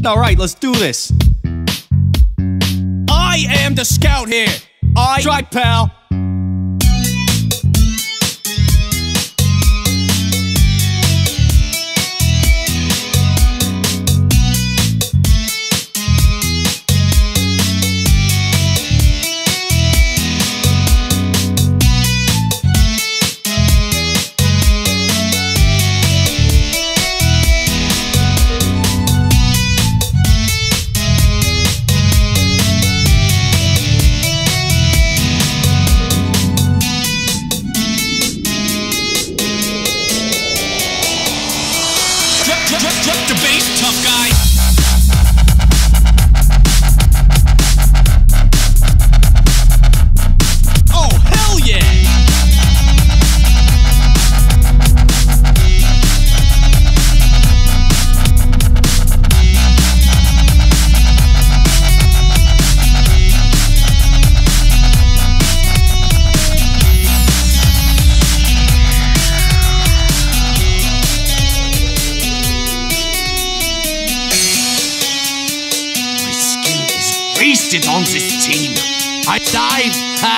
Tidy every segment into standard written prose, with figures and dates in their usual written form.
Alright, let's do this. I am the scout here. Try, pal. Drop the bass, tough guy. Oh, hell yeah! Wasted on this team. I dive.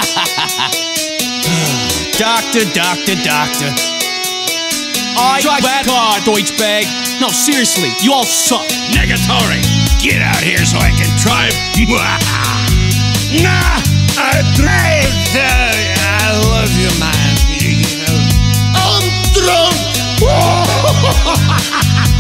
Doctor. I try bad hard, Deutschbag. No, seriously, you all suck. Negatory, get out here so I can try. Nah, I tried. I love you, man. I'm drunk.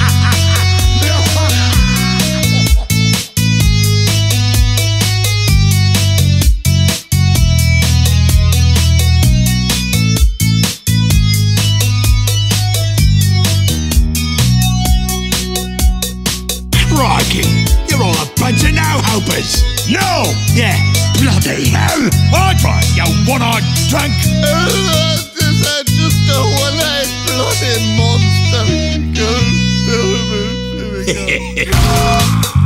Crikey, you're all a bunch of no-hopers. No! Yeah, bloody hell! I'd try, you one-eyed drunk! I'm just a one-eyed bloody monster.